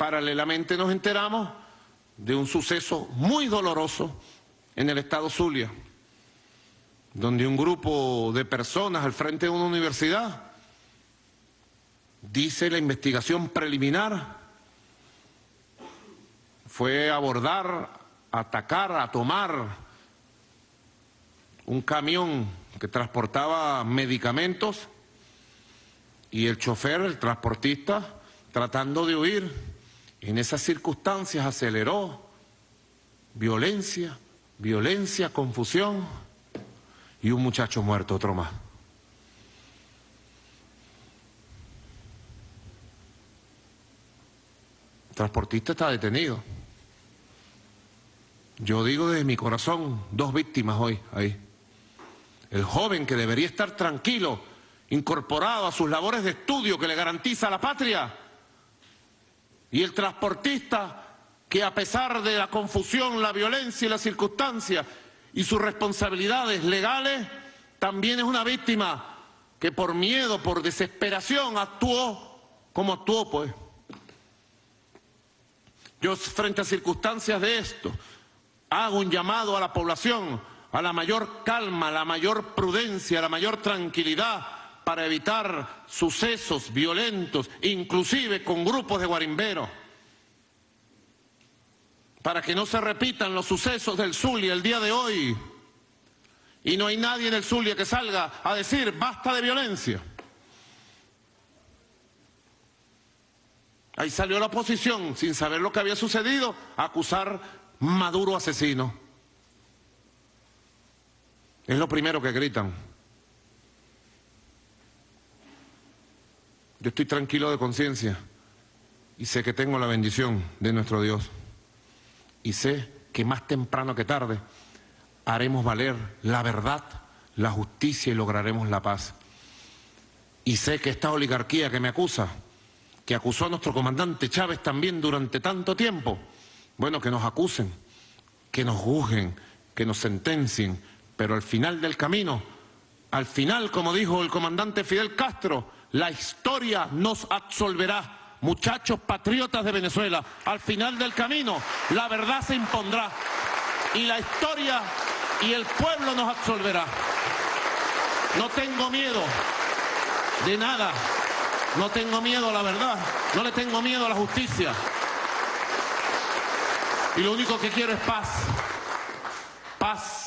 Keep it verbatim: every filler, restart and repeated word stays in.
Paralelamente nos enteramos de un suceso muy doloroso en el estado Zulia, donde un grupo de personas al frente de una universidad, dice la investigación preliminar, fue a abordar, a atacar, a tomar un camión que transportaba medicamentos y el chofer, el transportista, tratando de huir. En esas circunstancias aceleró, violencia, violencia, confusión y un muchacho muerto, otro más. El transportista está detenido. Yo digo desde mi corazón, dos víctimas hoy ahí. El joven que debería estar tranquilo, incorporado a sus labores de estudio que le garantiza la patria, y el transportista que a pesar de la confusión, la violencia y las circunstancias y sus responsabilidades legales, también es una víctima que por miedo, por desesperación actuó como actuó, pues. Yo frente a circunstancias de esto hago un llamado a la población a la mayor calma, a la mayor prudencia, a la mayor tranquilidad para evitar sucesos violentos, inclusive con grupos de guarimberos, para que no se repitan los sucesos del Zulia el día de hoy. Y no hay nadie en el Zulia que salga a decir basta de violencia. Ahí salió la oposición, sin saber lo que había sucedido, a acusar Maduro asesino. Es lo primero que gritan. Yo estoy tranquilo de conciencia y sé que tengo la bendición de nuestro Dios. Y sé que más temprano que tarde haremos valer la verdad, la justicia y lograremos la paz. Y sé que esta oligarquía que me acusa, que acusó a nuestro comandante Chávez también durante tanto tiempo, bueno, que nos acusen, que nos juzguen, que nos sentencien, pero al final del camino, al final, como dijo el comandante Fidel Castro, la historia nos absolverá. Muchachos patriotas de Venezuela, al final del camino, la verdad se impondrá y la historia y el pueblo nos absolverá. No tengo miedo de nada, no tengo miedo a la verdad, no le tengo miedo a la justicia. Y lo único que quiero es paz, paz.